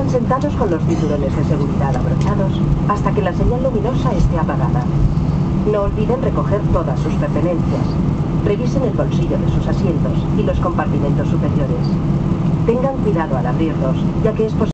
Permanezcan sentados con los cinturones de seguridad abrochados hasta que la señal luminosa esté apagada. No olviden recoger todas sus pertenencias. Revisen el bolsillo de sus asientos y los compartimentos superiores. Tengan cuidado al abrirlos, ya que es posible